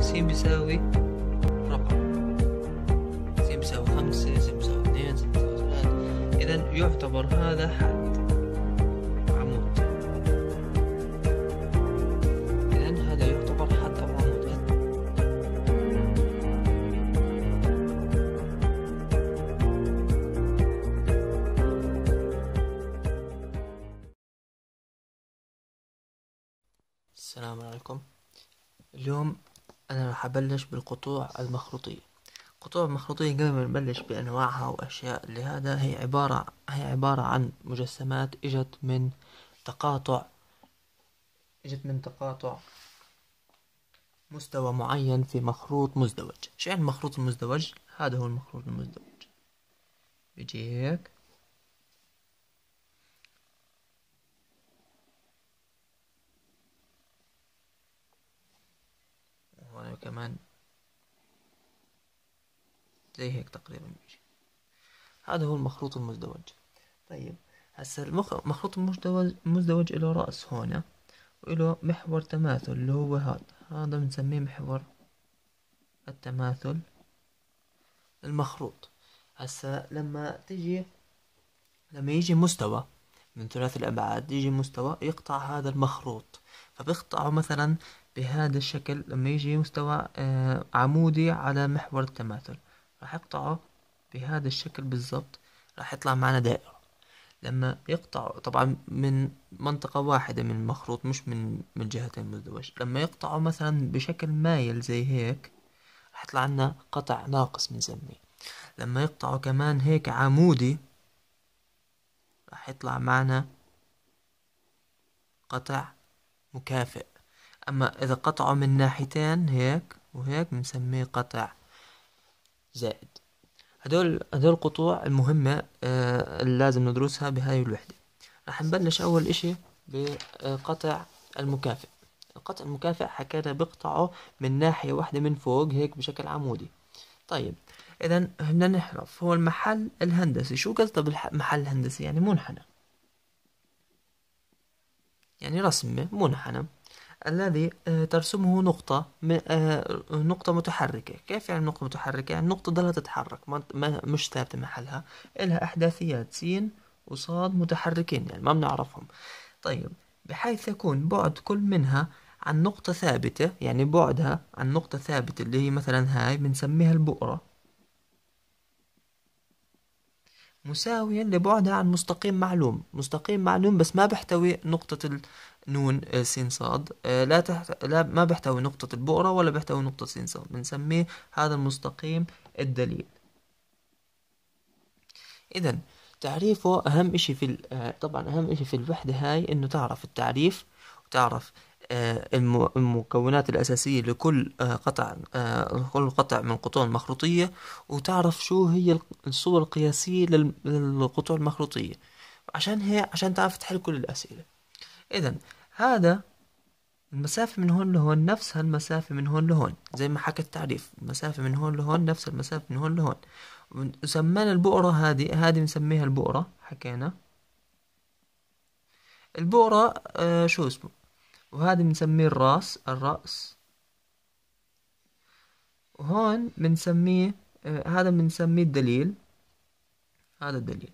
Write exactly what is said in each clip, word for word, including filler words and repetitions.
س بيساوي رقم، س بيساوي خمسة، س بيساوي اثنين، س بيساوي ثلاثة. إذا يعتبر هذا حد عمود. إذا هذا يعتبر حد أو عمود. السلام عليكم. اليوم أنا راح أبلش بالقطوع المخروطية. القطوع المخروطية قبل ما نبلش بأنواعها وأشياء اللي هذا، هي عبارة هي عبارة عن مجسمات إجت من تقاطع إجت من تقاطع مستوى معين في مخروط مزدوج. شو يعني المخروط المزدوج؟ هذا هو المخروط المزدوج. بيجي هيك، وهون كمان زي هيك تقريبا بيجي. هذا هو المخروط المزدوج. طيب هسا المخروط المزدوج المزدوج له رأس هنا وله محور تماثل اللي هو هذا هذا بنسميه محور التماثل المخروط. هسا لما تيجي لما يجي مستوى من ثلاث الأبعاد، يجي مستوى يقطع هذا المخروط، فبيقطعه مثلا بهذا الشكل. لما يجي مستوى آه عمودي على محور التماثل، راح يقطعه بهذا الشكل بالضبط، راح يطلع معنا دائرة. لما يقطع طبعا من منطقة واحدة من المخروط، مش من من جهتين مزدوج. لما يقطعه مثلا بشكل مايل زي هيك، راح يطلع لنا قطع ناقص بنسميه. لما يقطعه كمان هيك عمودي، راح يطلع معنا قطع مكافئ. اما اذا قطعه من ناحيتين هيك وهيك بنسميه قطع زائد. هدول هدول القطوع المهمة آه اللي لازم ندرسها بهاي الوحدة. راح نبلش اول اشي بقطع المكافئ. القطع المكافئ حكينا بقطعه من ناحية واحدة من فوق هيك بشكل عمودي. طيب اذا بدنا نعرف هو المحل الهندسي. شو قصده بالمحل الهندسي؟ يعني منحنى، يعني رسمة منحنى الذي ترسمه نقطة نقطة متحركة. كيف يعني نقطة متحركة؟ يعني النقطة ضلها تتحرك، ما مش ثابتة محلها، إلها إحداثيات س وصاد متحركين، يعني ما بنعرفهم. طيب بحيث يكون بعد كل منها عن نقطة ثابتة، يعني بعدها عن نقطة ثابتة اللي هي مثلا هاي بنسميها البؤرة، مساويا لبعدها عن مستقيم معلوم. مستقيم معلوم بس ما بيحتوي نقطة النون س صاد، لا تحت... لا ما بيحتوي نقطة البؤرة ولا بيحتوي نقطة س صاد. بنسميه هذا المستقيم الدليل. إذا تعريفه أهم إشي في ال... طبعا أهم إشي في الوحدة هاي إنه تعرف التعريف، وتعرف المكونات الأساسية لكل قطع كل قطع من القطوع المخروطية، وتعرف شو هي الصور القياسية للقطوع المخروطية، عشان هي عشان تعرف تحل كل الأسئلة. إذا هذا المسافة من هون لهون نفس هالمسافة من هون لهون، زي ما حكى التعريف، المسافة من هون لهون نفس المسافة من هون لهون. وسمينا البؤرة هذه هذه بنسميها البؤرة. حكينا البؤرة آه شو اسمه، وهذا بنسميه الراس الرأس، وهون بنسميه آه هذا بنسميه الدليل، هذا الدليل.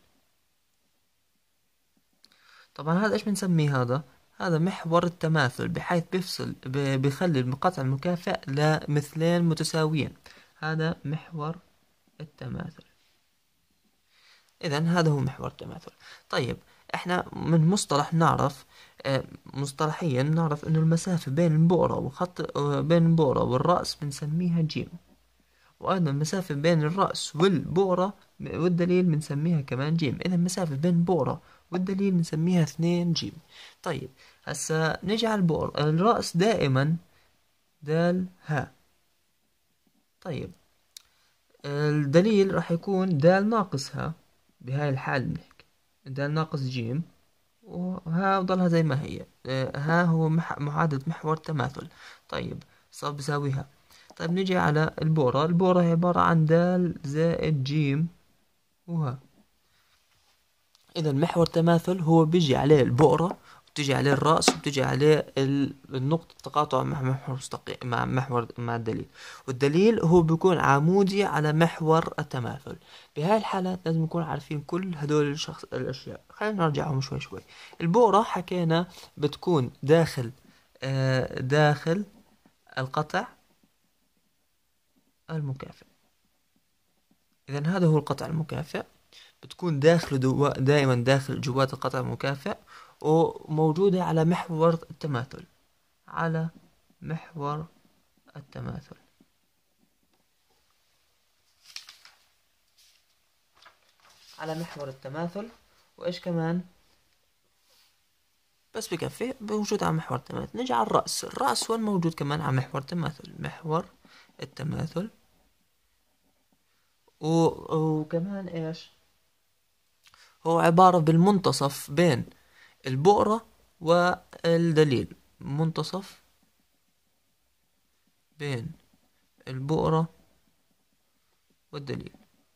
طبعا هذا ايش بنسميه؟ هذا هذا محور التماثل، بحيث بيفصل بيخلي القطع المكافئ لمثلين متساويين. هذا محور التماثل. اذا هذا هو محور التماثل. طيب احنا من مصطلح نعرف آه مصطلحيا نعرف انه المسافة بين البؤرة وخط آه بين البؤرة والرأس بنسميها جيم، وايضا المسافة بين الرأس والبؤرة والدليل بنسميها كمان جيم. اذا المسافة بين البؤرة والدليل بنسميها اثنين جيم. طيب هسا نجي البؤرة، الرأس دائما دال ها. طيب الدليل راح يكون دال ناقص ها. بهاي الحال بنحكي دال ناقص جيم، وها ضلها زي ما هي. ها هو معادلة محور تماثل. طيب صار بيساويها. طيب نجي على البؤرة. البؤرة هي عبارة عن دال زائد جيم وها. إذا محور تماثل هو بيجي عليه البؤرة بتجي عليه الرأس وبتجي عليه ال- النقطة التقاطع مع محور مستقيم مع محور مع الدليل. والدليل هو بيكون عمودي على محور التماثل. بهاي الحالات لازم نكون عارفين كل هدول الشخص الأشياء. خلينا نرجعهم شوي شوي. البؤرة حكينا بتكون داخل آه داخل القطع المكافئ. إذا هذا هو القطع المكافئ، بتكون داخل دو... دائما داخل جوات القطع المكافئ، وموجودة على محور التماثل، على محور التماثل. على محور التماثل. وإيش كمان؟ بس بكفي موجود على محور التماثل. نجي على الرأس. الرأس وين موجود كمان على محور التماثل؟ محور التماثل. و... وكمان إيش؟ هو عبارة بالمنتصف بين البؤرة والدليل. منتصف بين البؤرة والدليل.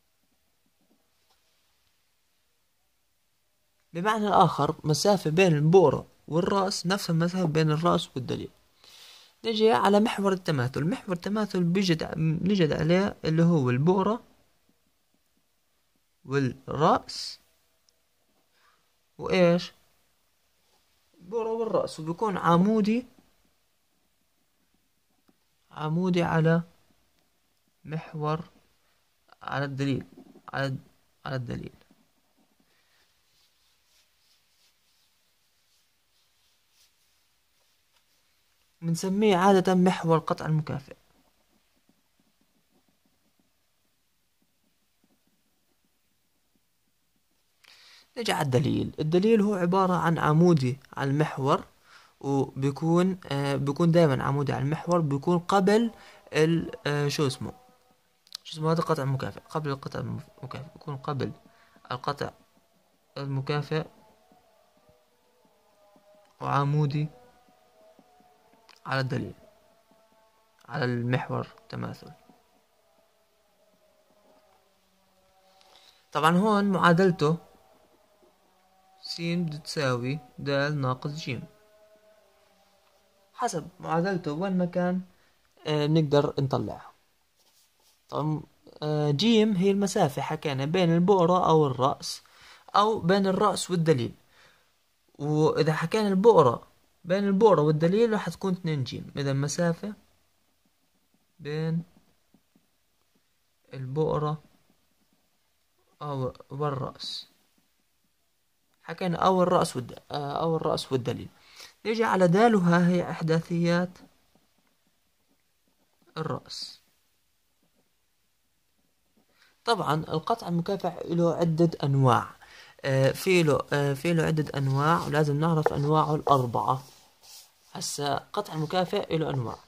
بمعنى آخر مسافة بين البؤرة والرأس نفس المسافة بين الرأس والدليل. نجي على محور التماثل. محور التماثل بيجد نجد عليه اللي هو البؤرة والرأس وإيش؟ البؤرة والرأس، وبيكون عمودي عمودي على محور على الدليل على على الدليل. بنسميه عادة محور قطع المكافئ. نجي على الدليل. الدليل هو عبارة عن عمودي على المحور، وبيكون آه بيكون دائما عمودي على المحور، بيكون قبل ال آه شو اسمه شو اسمه هذا قطع المكافئ. قبل القطع المكافئ بيكون قبل القطع المكافئ، وعمودي على الدليل على المحور التماثل. طبعا هون معادلته س بتساوي د ناقص ج. حسب معادلته وين ما كان آه بنقدر نطلعها. طبعا آه جيم هي المسافة حكينا بين البؤرة أو الرأس، أو بين الرأس والدليل. وإذا حكينا البؤرة بين البؤرة والدليل راح تكون اتنين جيم. إذا المسافة بين البؤرة أو والرأس حكينا أو الرأس والد... أو الرأس والدليل. نيجي على دال، وها هي إحداثيات الرأس. طبعا القطع المكافئ له عدة أنواع. آه في له آه في له عدة أنواع، ولازم نعرف أنواعه الأربعة. هسا قطع المكافئ له أنواع.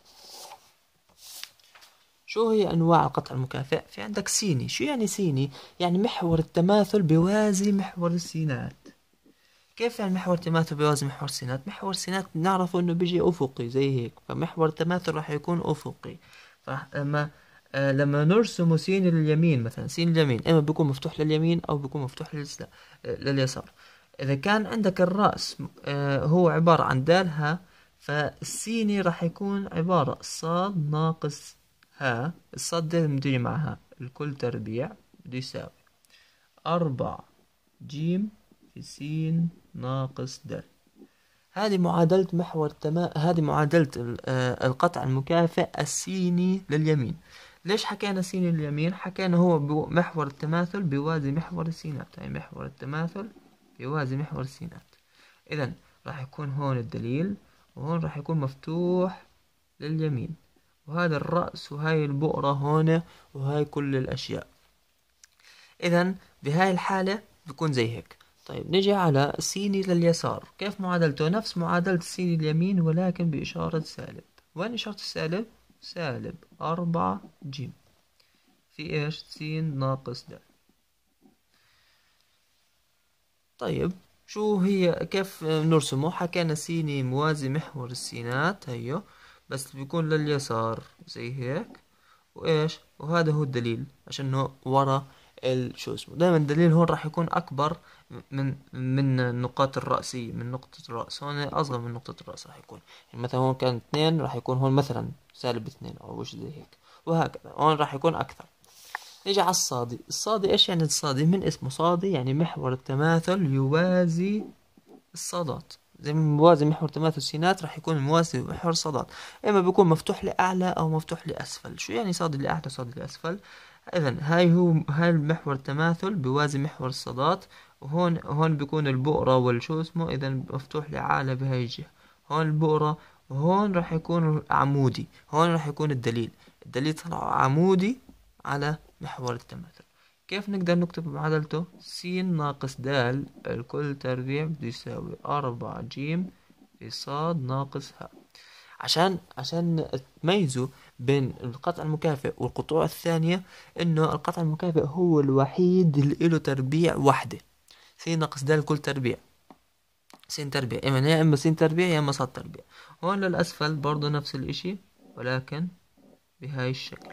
شو هي أنواع القطع المكافئ؟ في عندك سيني. شو يعني سيني؟ يعني محور التماثل بيوازي محور السينات. كيف يعني محور التماثل بيوازي محور السينات؟ محور السينات بنعرفه إنه بيجي أفقي زي هيك، فمحور التماثل راح يكون أفقي. فلما آه لما نرسم سين اليمين مثلا، سين اليمين إما بيكون مفتوح لليمين أو بيكون مفتوح لليسار. لليسار. إذا كان عندك الرأس آه هو عبارة عن دالها، فالسيني راح يكون عبارة صاد ناقص ها. الصاد دائما بتيجي معها الكل تربيع، بده يساوي أربعة جيم في سين ناقص د. هذه معادلة محور تمام. هذه معادلة آه القطع المكافئ السيني لليمين. ليش حكينا سيني لليمين؟ حكينا هو محور التماثل بيوازي محور السينات، يعني محور التماثل بيوازي محور السينات. إذا راح يكون هون الدليل، وهون راح يكون مفتوح لليمين، وهذا الرأس، وهاي البؤرة هون، وهاي كل الأشياء. إذا بهاي الحالة بيكون زي هيك. طيب نجي على سيني لليسار. كيف معادلته؟ نفس معادلة سيني اليمين ولكن بإشارة سالب. وين إشارة السالب؟ سالب أربعة جيم في إيش؟ سين ناقص د. طيب شو هي كيف نرسمه؟ حكينا سيني موازي محور السينات هيو، بس بيكون لليسار زي هيك. وإيش؟ وهذا هو الدليل عشانه ورا ال- شو اسمه دائما الدليل هون راح يكون اكبر من من النقاط الرأسية، من نقطة الرأس هون اصغر من نقطة الرأس راح يكون. يعني مثلا هون كان اثنين راح يكون هون مثلا سالب اثنين او شيء زي هيك، وهكذا هون راح يكون اكثر. نيجي على الصادي. الصادي ايش يعني الصادي؟ من اسمه صادي يعني محور التماثل يوازي الصادات، زي ما موازي محور تماثل سينات راح يكون موازي محور الصادات، اما بيكون مفتوح لأعلى او مفتوح لأسفل. شو يعني صادي لأعلى صادي لأسفل؟ اذا هاي هو هاي المحور التماثل بيوازي محور الصادات، وهون هون بيكون البؤرة والشو اسمه اذا مفتوح لأعلى بهاي الجهة، هون البؤرة، وهون راح يكون عمودي، هون راح يكون الدليل، الدليل طلع عمودي على محور التماثل. كيف نقدر نكتب معادلته؟ س ناقص د الكل تربيع بده يساوي أربعة ج في ص ناقص ه. عشان عشان تميزوا بين القطع المكافئ والقطوع الثانية، انه القطع المكافئ هو الوحيد اللي له تربيع وحدة، س ناقص د الكل تربيع، س تربيع اما يا اما س تربيع يا اما ص تربيع. هون للأسفل برضو نفس الاشي ولكن بهاي الشكل،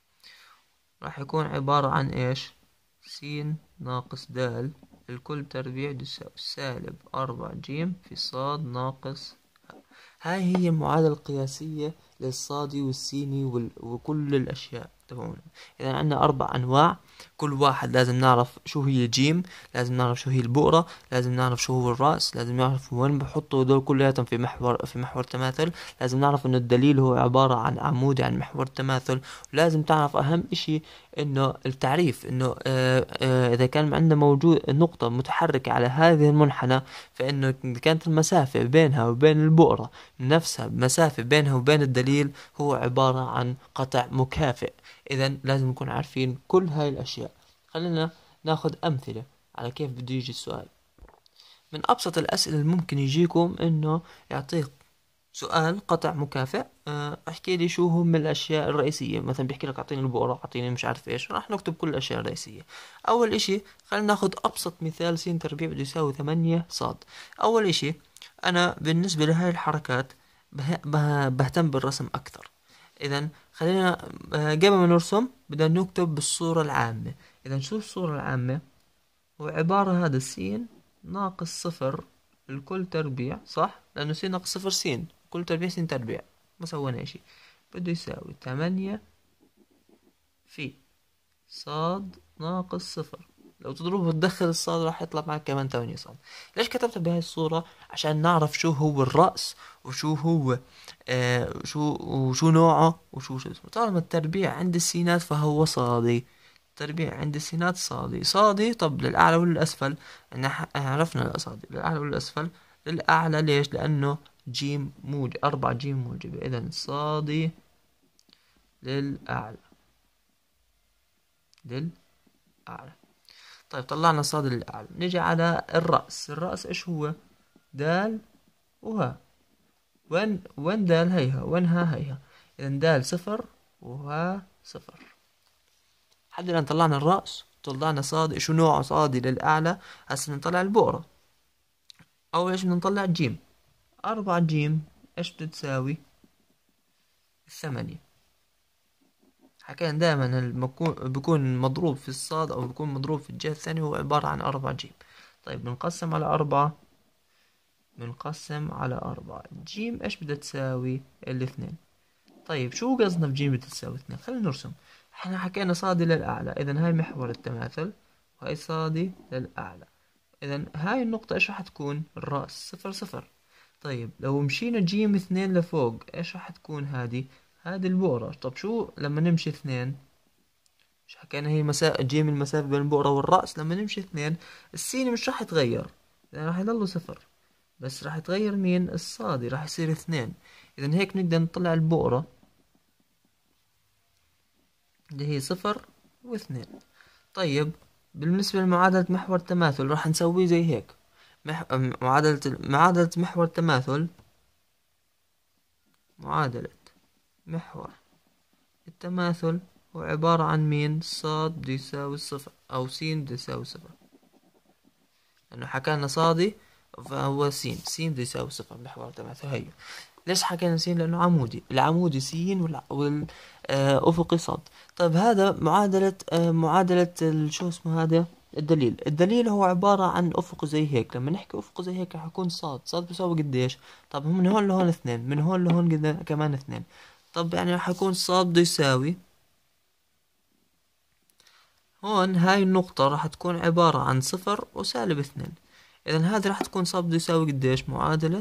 راح يكون عبارة عن ايش؟ س ناقص د الكل تربيع يساوي سالب أربعة ج في ص ناقص ه. هاي هي المعادلة القياسية للصادي والسيني وال... وكل الأشياء تبعونا. إذا عندنا أربع أنواع، كل واحد لازم نعرف شو هي الجيم، لازم نعرف شو هي البؤرة، لازم نعرف شو هو الرأس، لازم نعرف وين بحطوا دول كلياتهم في محور في محور تماثل، لازم نعرف إنه الدليل هو عبارة عن عمودي عن محور تماثل، ولازم تعرف أهم إشي إنه التعريف، إنه آه آه إذا كان عندنا موجود نقطة متحركة على هذه المنحنى، فإنه كانت المسافة بينها وبين البؤرة نفسها مسافة بينها وبين الدليل هو عبارة عن قطع مكافئ. إذا لازم نكون عارفين كل هاي الأشياء. خلينا ناخد أمثلة على كيف بده يجي السؤال. من أبسط الأسئلة اللي ممكن يجيكم إنه يعطيك سؤال قطع مكافئ، اه احكي لي شو هم الاشياء الرئيسيه، مثلا بيحكي لك اعطيني البؤره، اعطيني مش عارف ايش، راح نكتب كل الاشياء الرئيسيه. اول اشي خلينا ناخد ابسط مثال، س تربيع بده يساوي ثمانية صاد. اول اشي انا بالنسبه لهاي الحركات به... به... بهتم بالرسم اكثر. اذا خلينا اه قبل ما نرسم بدنا نكتب بالصوره العامه. اذا شو الصوره العامه؟ هو عباره هذا س ناقص صفر الكل تربيع، صح؟ لأنه س ناقص صفر س، كل تربيع س تربيع، ما سوينا اشي. بده يساوي ثمانية في صاد ناقص صفر. لو تضربه وتدخل الصاد راح يطلع معك كمان ثمانية صاد. ليش كتبتها بهاي الصورة؟ عشان نعرف شو هو الرأس، وشو هو آه شو وشو نوعه وشو شو اسمه. طالما التربيع عند السينات فهو صادي، التربيع عند السينات صادي. صادي طب للأعلى ولا الأسفل؟ احنا عرفنا الأصادي للأعلى ولا الأسفل؟ للأعلى. ليش؟ لأنه جيم موجب، أربعة جيم موجبة، إذا صادي للأعلى، للأعلى. طيب طلعنا صاد للأعلى، نيجي على الرأس. الرأس إيش هو؟ دال وها. وين وين دال هيها، وين ها هيها. إذا دال صفر وها صفر. لحد الآن طلعنا الرأس، طلعنا صاد. شو نوعه؟ صادي للأعلى. هسه نطلع البؤرة. أول إيش بدنا نطلع جيم. أربعة جيم إيش بتساوي؟ الثمانية. حكينا دائما المكون بيكون مضروب في الصاد أو بيكون مضروب في الجهة الثانية هو عبارة عن أربعة جيم. طيب بنقسم على أربعة، بنقسم على أربعة. جيم إيش بدها تساوي؟ الاثنين. طيب شو قصدنا بجيم بدها تساوي اثنين؟ خلينا نرسم. احنا حكينا صادي للأعلى، إذا هاي محور التماثل وهاي صادي للأعلى. إذا هاي النقطة إيش راح تكون؟ الرأس صفر صفر. طيب لو مشينا جيم اثنين لفوق إيش راح تكون هذه؟ هذه البؤرة. طب شو لما نمشي اثنين؟ مش حكينا هي مسافة جيم المسافة بين البؤرة والرأس؟ لما نمشي اثنين السين مش راح يتغير، يعني راح يضل صفر، بس راح يتغير مين؟ الصادي راح يصير اثنين. إذا هيك نقدر نطلع البؤرة اللي هي صفر واثنين. طيب بالنسبة لمعادلة محور التماثل راح نسويه زي هيك. مح... معادلة معادلة محور التماثل، معادلة محور التماثل هو عبارة عن مين؟ صاد بده يساوي صفر أو س بده يساوي صفر، لأنه حكانا صادي فهو س، س بده يساوي صفر. محور التماثل هي ليش حكينا س؟ لأنه عمودي، العمودي س والأفقي صاد. طيب هذا معادلة آه معادلة ال- شو اسمه هذا الدليل. الدليل هو عبارة عن أفق زي هيك. لما نحكي أفق زي هيك رح يكون صاد. صاد بيساوي قديش؟ طب من هون لهون اثنين، من هون لهون قد كمان اثنين. طب يعني رح يكون صاد بده يساوي، هون هاي النقطة راح تكون عبارة عن صفر وسالب اثنين. إذا هذا راح تكون صاد بده يساوي قديش؟ معادلة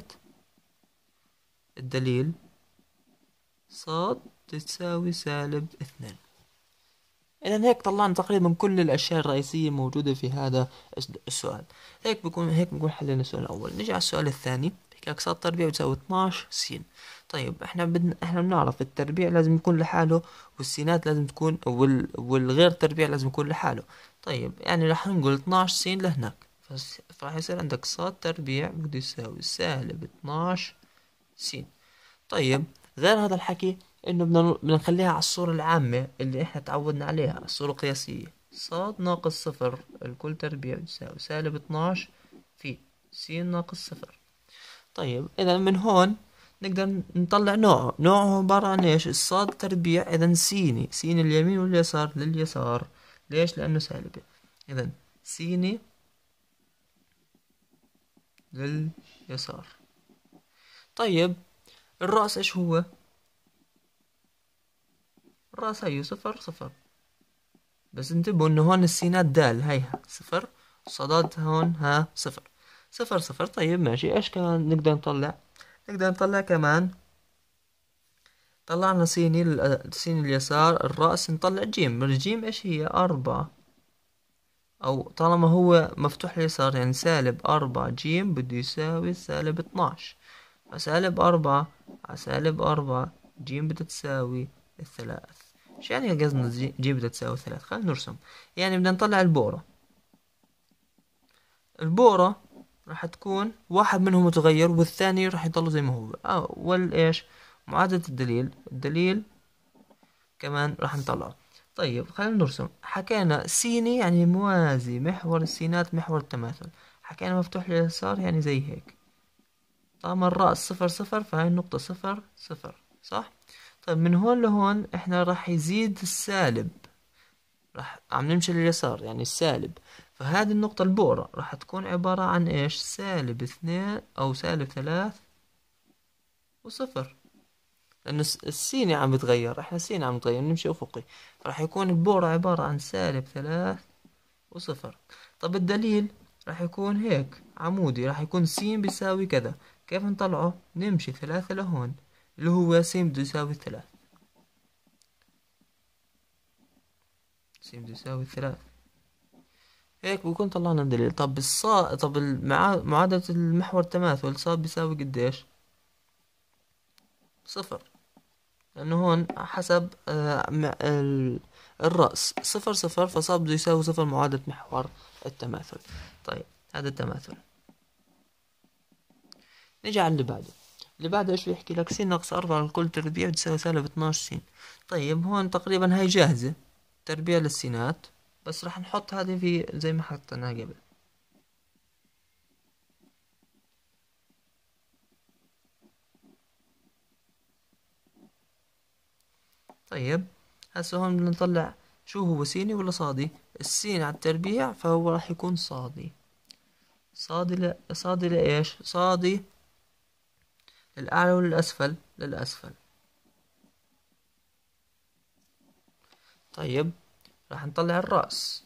الدليل صاد تساوي سالب اثنين. إذا هيك طلعنا تقريبا كل الأشياء الرئيسية موجودة في هذا السؤال. هيك بكون هيك بنكون حلينا السؤال الأول. نجي على السؤال الثاني. بحكي لك صاد تربيع بتساوي اثناش س. طيب احنا بدنا احنا بنعرف التربيع لازم يكون لحاله، والسينات لازم تكون وال... والغير تربيع لازم يكون لحاله. طيب يعني رح نقول اثناش س لهناك، فس- فراح يصير عندك صاد تربيع بده يساوي سالب اثناش س. طيب غير هذا الحكي انه بدنا بدنا نخليها على الصورة العامة اللي احنا تعودنا عليها، الصورة القياسية. صاد ناقص صفر الكل تربيع بتساوي سالب اثناش في س ناقص صفر. طيب اذا من هون نقدر نطلع نوعه. نوعه عبارة عن ايش؟ الصاد تربيع، اذا سيني سين اليمين واليسار لليسار. ليش؟ لانه سالبة. اذا سيني لليسار. طيب الرأس ايش هو؟ الرأس هي صفر صفر. بس انتبهوا انه هون السينات دال هيها صفر، الصادات هون ها صفر صفر صفر. طيب ماشي. ايش كمان نقدر نطلع؟ نقدر نطلع كمان، طلعنا سيني ال- سين اليسار الرأس، نطلع جيم. الجيم ايش هي؟ أربعة، أو طالما هو مفتوح اليسار يعني سالب أربعة جيم بده يساوي سالب اتناش. فسالب أربعة على سالب أربعة جيم بدها تساوي الثلاث. شو يعني قصدنا جي جيم بدها تساوي ثلاث؟ خلينا نرسم. يعني بدنا نطلع البورة. البورة راح تكون واحد منهم متغير والثاني راح يضل زي ما هو. أول إيش؟ معادلة الدليل. الدليل كمان راح نطلعه. طيب خلينا نرسم. حكينا سيني يعني موازي، محور السينات محور التماثل. حكينا مفتوح لليسار يعني زي هيك. طالما الرأس صفر صفر فهاي النقطة صفر صفر، صح؟ طيب من هون لهون احنا راح يزيد السالب، راح عم نمشي لليسار يعني السالب. فهذه النقطة البؤرة راح تكون عبارة عن ايش؟ سالب اثنين او سالب ثلاث وصفر. لأنه الس- السيني عم بتغير، احنا السيني عم بتغير نمشي أفقي. راح يكون البؤرة عبارة عن سالب ثلاث وصفر. طب الدليل راح يكون هيك عمودي، راح يكون س بيساوي كذا. كيف نطلعه؟ نمشي ثلاثة لهون اللي هو س بده يساوي ثلاث. س بده يساوي ثلاث. هيك بكون طلعنا الدليل. طب الصا طب المعا... معادلة المحور التماثل صاد بيساوي قديش؟ صفر. لأنه هون حسب آه م... ال... الرأس صفر صفر، فصاد بده يساوي صفر معادلة محور التماثل. طيب هذا التماثل. نجي على اللي بعده. اللي بعده ايش بيحكي لك؟ س ناقص أربعة لكل تربيع بتساوي سالب اثناش س. طيب هون تقريبا هاي جاهزة تربيع للسينات، بس راح نحط هذه في زي ما حطيناها قبل. طيب هسه هون بدنا نطلع شو هو، سيني ولا صادي؟ السين على التربيع فهو راح يكون صادي. صادي ل... صادي لإيش؟ صادي للأعلى ولا للأسفل؟ للأسفل. طيب راح نطلع الرأس.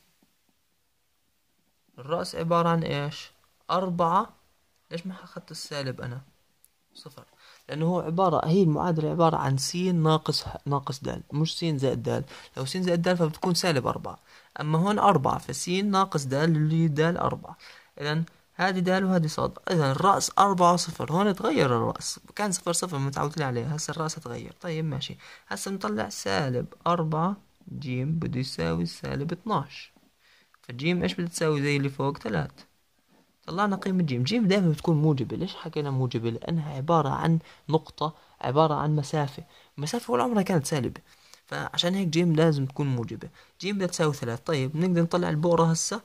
الرأس عبارة عن إيش؟ أربعة. ليش ما أخذت السالب أنا؟ صفر. لأنه هو عبارة، هي المعادلة عبارة عن س ناقص ناقص د، مش س زائد د. لو س زائد د فبتكون سالب أربعة. أما هون أربعة فس ناقص د اللي د أربعة. إذا هذه د وهذه صاد. إذا الرأس أربعة صفر. هون تغير الرأس، كان صفر صفر متعودين عليه، هسا الرأس تغير. طيب ماشي. هسا نطلع سالب أربعة جيم بده يساوي سالب اثناش. فالجيم إيش بدها تساوي زي اللي فوق؟ ثلاث. طلعنا قيمة جيم. جيم دائما بتكون موجبة. ليش حكينا موجبة؟ لأنها عبارة عن نقطة، عبارة عن مسافة. مسافة ولا عمرها كانت سالبة، فعشان هيك جيم لازم تكون موجبة. جيم بدها تساوي ثلاث. طيب نقدر نطلع البؤرة هسا.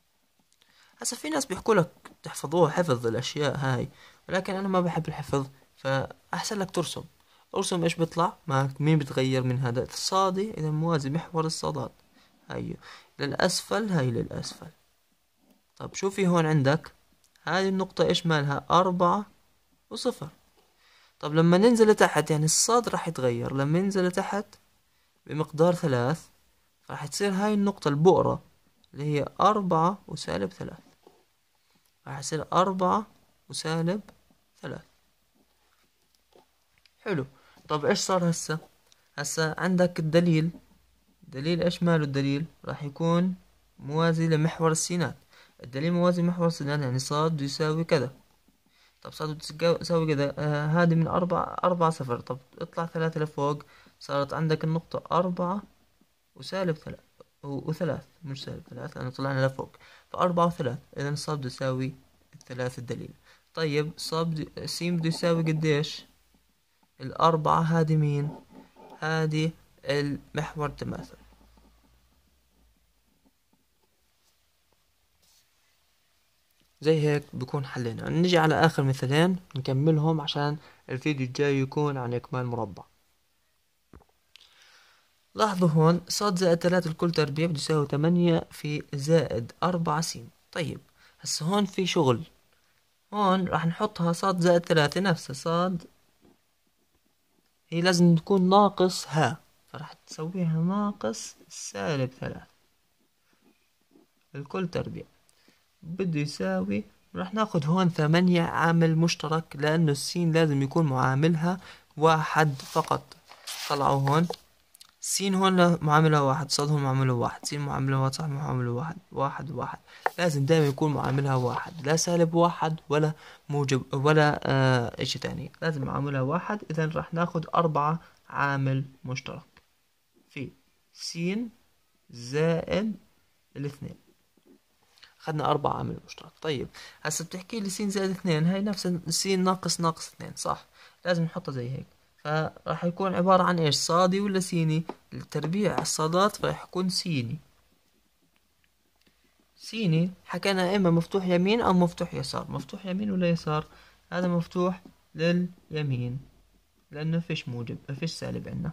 هسا في ناس بيحكوا لك تحفظوها حفظ الأشياء هاي، ولكن أنا ما بحب الحفظ. فأحسن لك ترسم. ارسم ايش بيطلع معك، مين بتغير من هذا الصادي، اذا موازي محور الصادات، هاي للأسفل هاي للأسفل. طب شوفي هون عندك هاي النقطة ايش مالها، أربعة وصفر. طب لما ننزل لتحت يعني الصاد راح يتغير، لما ينزل لتحت بمقدار ثلاث، راح تصير هاي النقطة البؤرة اللي هي أربعة وسالب ثلاث، راح يصير أربعة وسالب ثلاث. حلو. طب ايش صار هسا؟ هسا عندك الدليل، دليل ايش ماله الدليل، راح يكون موازي لمحور السينات. الدليل موازي لمحور السينات يعني صاد بده يساوي كذا. طب صاد بده يساوي كذا، آه هذه من أربعة أربعة صفر. طب اطلع ثلاثة لفوق، صارت عندك النقطة أربعة وسالب ثلاث وثلاث، مش سالب ثلاث لأنه طلعنا لفوق، فأربعة وثلاث، إذا صاد بده يساوي الثلاث الدليل. طيب صاد س بده يساوي قديش؟ الأربعة هذه مين؟ هذه المحور تماثل. زي هيك بكون حلينا. نجي على آخر مثالين نكملهم عشان الفيديو الجاي يكون عن إكمال مربع. لاحظوا هون صاد زائد ثلاثة الكل تربيع بده يساوي ثمانية في زائد أربعة س. طيب هسه هون في شغل، هون راح نحطها صاد زائد ثلاثة نفسها، صاد هي لازم تكون ناقص ها، فراح تسويها ناقص سالب ثلاثة الكل تربيع بده يساوي، راح ناخد هون ثمانية عامل مشترك لأنه السين لازم يكون معاملها واحد فقط. طلعوا هون سين هون معاملها واحد، صاد هون معاملها واحد، سين معاملها واحد، صح معاملها واحد، واحد واحد. لازم دائما يكون معاملها واحد، لا سالب واحد ولا موجب ولا آه اشي تاني، لازم معاملها واحد. اذا راح ناخد أربعة عامل مشترك في سين زائد الاثنين، اخذنا أربعة عامل مشترك. طيب هسه بتحكي لي س زائد اثنين، هاي نفس س ناقص ناقص اثنين، صح؟ لازم نحطها زي هيك. فراح يكون عبارة عن ايش، صادي ولا سيني؟ التربيع الصادات راح يكون سيني. سيني حكينا اما مفتوح يمين او مفتوح يسار. مفتوح يمين ولا يسار؟ هذا مفتوح لليمين لانه فيش موجب فيش سالب عندنا.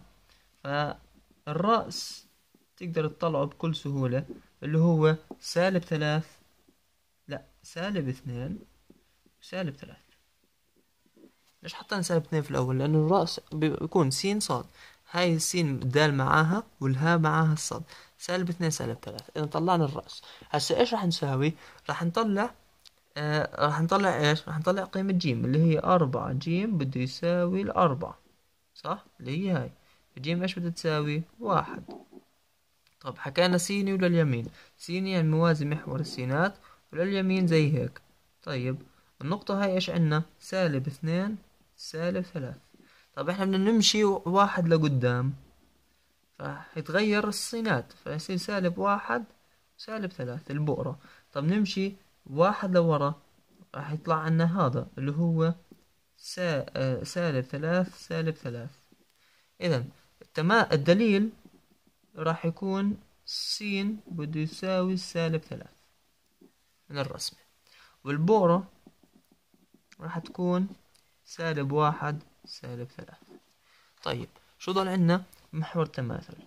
فالرأس تقدر تطلعه بكل سهولة، اللي هو سالب ثلاث، لا سالب اثنين وسالب ثلاث. ليش حطينا سالب اثنين في الأول؟ لأنه الرأس بيكون س صاد، هاي السين دال معاها والها معاها الصاد، سالب اثنين سالب ثلاث. إذا طلعنا الرأس هسا إيش راح نساوي؟ راح نطلع آه راح نطلع إيش؟ راح نطلع قيمة جيم اللي هي أربعة. جيم بده يساوي الأربعة، صح؟ اللي هي هاي جيم إيش بدها تساوي؟ واحد. طب حكينا سيني ولا اليمين؟ سيني يعني موازي محور السينات، ولليمين زي هيك. طيب النقطة هاي ايش عنا؟ سالب اثنين سالب ثلاث. طب احنا بدنا نمشي واحد لقدام، فيتغير الصينات، فيصير سالب واحد سالب ثلاث البؤرة. طب نمشي واحد لورا، راح يطلع عنا هذا اللي هو سا... آه سالب ثلاث سالب ثلاث. اذا التما... الدليل راح يكون س بده يساوي سالب ثلاث من الرسمة، والبورة راح تكون سالب واحد سالب ثلاث. طيب شو ضل عنا؟ محور تماثل.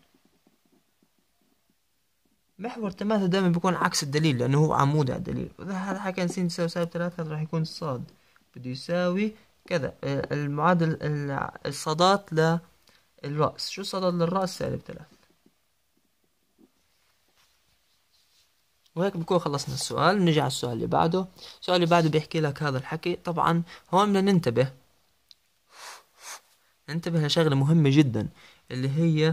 محور تماثل دائما بيكون عكس الدليل لأنه هو عمودي على الدليل. وإذا هذا حكى س تساوي سالب ثلاثة، راح يكون الصاد بده يساوي كذا. المعادل الصادات للرأس، شو الصادات للرأس؟ سالب ثلاث. وهيك بكون خلصنا السؤال. نجي على السؤال اللي بعده. السؤال اللي بعده بيحكي لك هذا الحكي. طبعا هون بدنا ننتبه ننتبه لشغلة مهمة جدا، اللي هي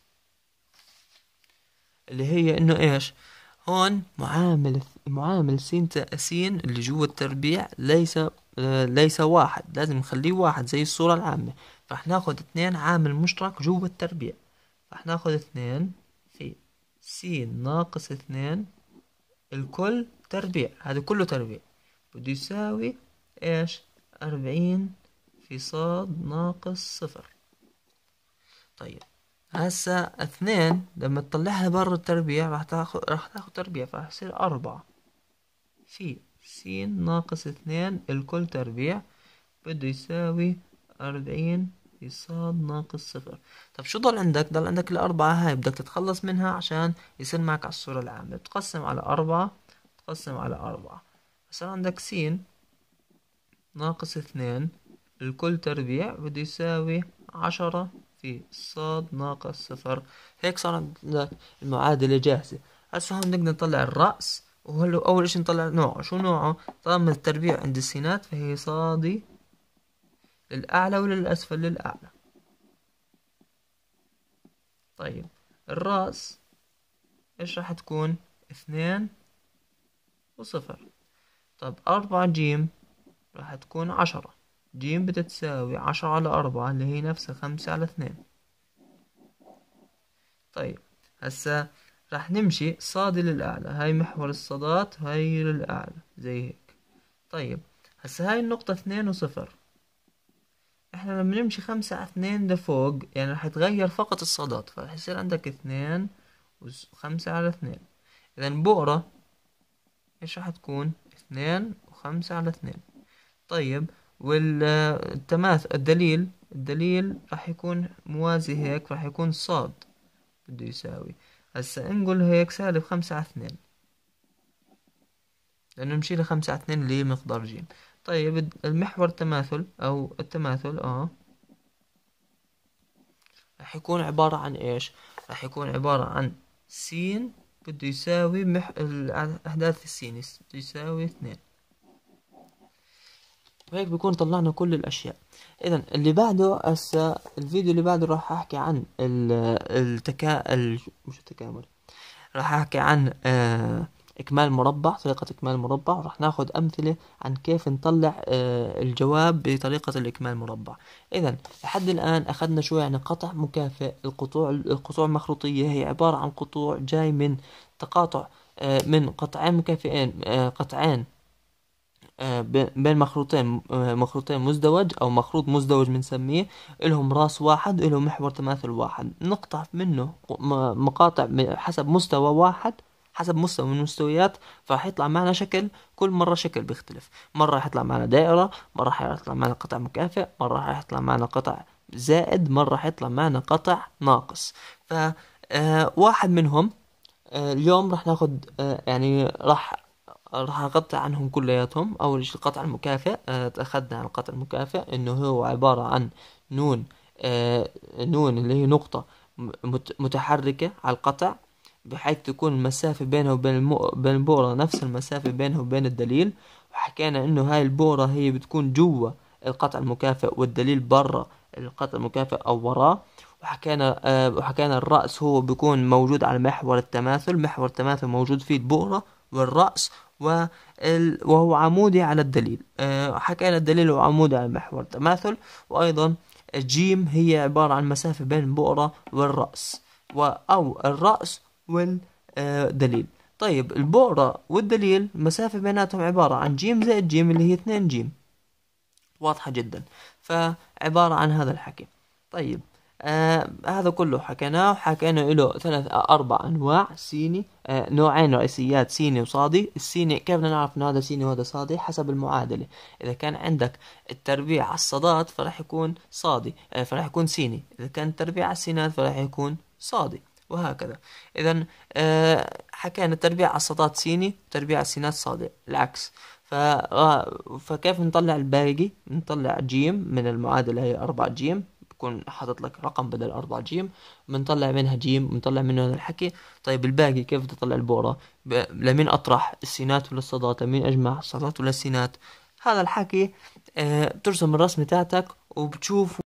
اللي هي انه ايش؟ هون معامل معامل س س اللي جوا التربيع ليس آه ليس واحد، لازم نخليه واحد زي الصورة العامة. فاح ناخد اثنين عامل مشترك جوا التربيع، فاح ناخد اثنين في س ناقص اثنين الكل تربيع، هذا كله تربيع بده يساوي ايش؟ أربعين في صاد ناقص صفر. طيب هسا اثنين لما تطلعها برا التربيع راح تاخذ راح تاخذ تربيع، فراح يصير أربعة في س ناقص اثنين الكل تربيع بده يساوي أربعين في صاد ناقص صفر. طب شو ضل عندك؟ ضل عندك الأربعة هاي بدك تتخلص منها عشان يصير معك على الصورة العامة. تقسم على أربعة، تقسم على أربعة، صار عندك س ناقص اثنين الكل تربيع بده يساوي عشرة في صاد ناقص صفر. هيك صار عندك المعادلة جاهزة. هسه هون بدنا نطلع الرأس، وهلو أول إشي نطلع نوعه. شو نوعه؟ طالما التربيع عند السينات فهي صادي للأعلى وللأسفل للأعلى. طيب الرأس إيش راح تكون؟ اثنين وصفر. طب أربعة جيم راح تكون عشرة. جيم بتتساوي عشرة على أربعة اللي هي نفسها خمسة على اثنين. طيب هسا راح نمشي صادي للأعلى، هاي محور الصادات هاي للأعلى زي هيك. طيب هسا هاي النقطة اثنين وصفر، احنا لما نمشي خمسة على اثنين لفوق يعني راح يتغير فقط الصادات، فراح يصير عندك اثنين وخمسة على اثنين. إذا بؤرة ايش راح تكون؟ اثنين وخمسة على اثنين. طيب والتماثل الدليل، الدليل راح يكون موازي هيك، راح يكون صاد بده يساوي. هسا نقول هيك سالب خمسة على اثنين، لأنه نمشي خمسة على اثنين اللي هي مقدار ج. طيب المحور التماثل أو التماثل اه راح يكون عبارة عن ايش؟ راح يكون عبارة عن س بده يساوي مح... الأحداث السيني بده يساوي اثنين. وهيك بيكون طلعنا كل الأشياء. إذا اللي بعده هسا الفيديو اللي بعده راح أحكي عن التكا ال... مش التكامل، راح أحكي عن آه... إكمال مربع، طريقة إكمال مربع. راح ناخد أمثلة عن كيف نطلع آه الجواب بطريقة الإكمال مربع. إذا لحد الآن أخذنا شو يعني قطع مكافئ. القطوع القطوع المخروطية هي عبارة عن قطوع جاي من تقاطع آه من قطعين مكافئين، آه قطعين آه بين مخروطين آه مخروطين مزدوج أو مخروط مزدوج بنسميه، إلهم راس واحد إلهم محور تماثل واحد. نقطع منه مقاطع حسب مستوى واحد، حسب مستوى من المستويات، فراح يطلع معنا شكل. كل مرة شكل بيختلف، مرة راح يطلع معنا دائرة، مرة راح يطلع معنا قطع مكافئ، مرة راح يطلع معنا قطع زائد، مرة راح يطلع معنا قطع ناقص. ف آه واحد منهم آه اليوم راح ناخد آه يعني راح راح اقطع عنهم كلياتهم. اول شيء القطع المكافئ، آه اخذنا عن القطع المكافئ انه هو عبارة عن نون آه نون اللي هي نقطة متحركة على القطع، بحيث تكون المسافة بينه وبين المو... بين البؤرة نفس المسافة بينه وبين الدليل. وحكينا انه هاي البؤرة هي بتكون جوا القطع المكافئ والدليل برا القطع المكافئ او وراه. وحكينا آه وحكينا الرأس هو بيكون موجود على محور التماثل، محور التماثل موجود فيه البؤرة والرأس وال... وهو عمودي على الدليل. آه حكينا الدليل هو عمودي على محور التماثل. وأيضا الجيم هي عبارة عن مسافة بين البؤرة والرأس و... أو الرأس والدليل. طيب البؤرة والدليل المسافة بيناتهم عبارة عن جيم زائد جيم اللي هي اثنين جيم. واضحة جدا. فعبارة عن هذا الحكي. طيب آه هذا كله حكيناه. حكينا له ثلاث أربع أنواع سيني، آه نوعين رئيسيات سيني وصادي. السيني كيف بدنا نعرف إنه هذا سيني وهذا صادي؟ حسب المعادلة. إذا كان عندك التربيع على الصادات فراح يكون صادي، آه فراح يكون سيني. إذا كان التربيع على السينات فراح يكون صادي، وهكذا. إذا آه حكينا التربيع على الصادات سيني، التربيع على السينات صادي، العكس. ف... فكيف نطلع الباقي؟ نطلع جيم من المعادلة هي أربعة جيم، بكون حاطط لك رقم بدل أربعة جيم، بنطلع منها جيم، بنطلع منه هذا الحكي. طيب الباقي كيف بدي أطلع البورة؟ ب... لمين أطرح السينات ولا الصادات؟ لمين أجمع الصادات ولا السينات؟ هذا الحكي آه بترسم الرسمة تاعتك وبتشوف